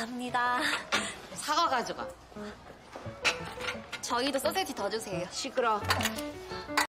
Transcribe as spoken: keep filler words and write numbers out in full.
감사합니다. 사과 가져가. 저희도 소세지 더 주세요. 시끄러.